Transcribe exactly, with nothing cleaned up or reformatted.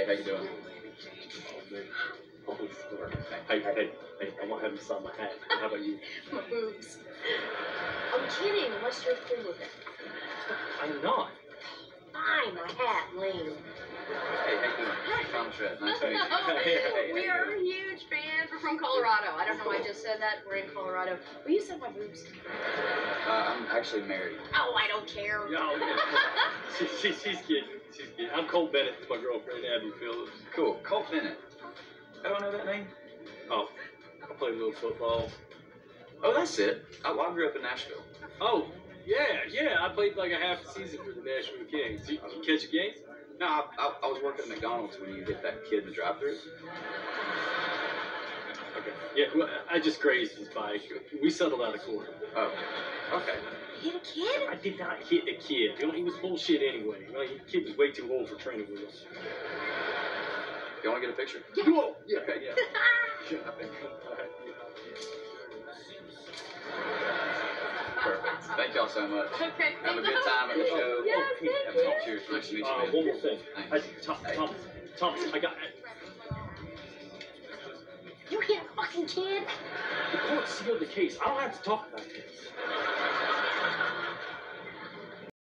Hey, how you doing? Oh, man. Hey, hey, hey, hey, I'm gonna have you sign my hat. How about you? My boobs. I'm kidding, unless you're cool with it. I'm not. Fine, my hat, lame. Hey, how you doing? I'm Rhett. Nice to meet you. Oh, Hey, hey, hey, we how you are doing? huge fans. We're from Colorado. I don't know why I just said that. We're in Colorado. Will you sign my boobs? Uh, I'm actually married. Oh, I don't care. No, yeah. she, she, she's kidding. She's kidding. I'm Colt Bennett. My girlfriend, Abby Phillips. Cool. Colt Bennett. How do I know that name? Oh, I played a little football. Oh, that's it. I, well, I grew up in Nashville. Oh, yeah, yeah. I played like a half a season for the Nashville Kings. Did you catch a game? No, I, I, I was working at McDonald's when you hit that kid in the drive-thru. Okay. Yeah, well, I just grazed his bike. We settled out of court. Oh, okay. Hit a kid? I did not hit a kid. You know, he was bullshit anyway. You know, the kid was way too old for training wheels. You want to get a picture? Yeah. Whoa. Yeah, okay, yeah. Sure. Perfect. Thank y'all so much. Okay. Have a good time at the show. Yes, Oh, thank Have you. a cheers. Nice to meet you, Uh, man. one more thing. I, Thanks. Tom, Hey. Thomas, Thomas, I got. You hit a fucking kid? The court sealed the case. I don't have to talk about this.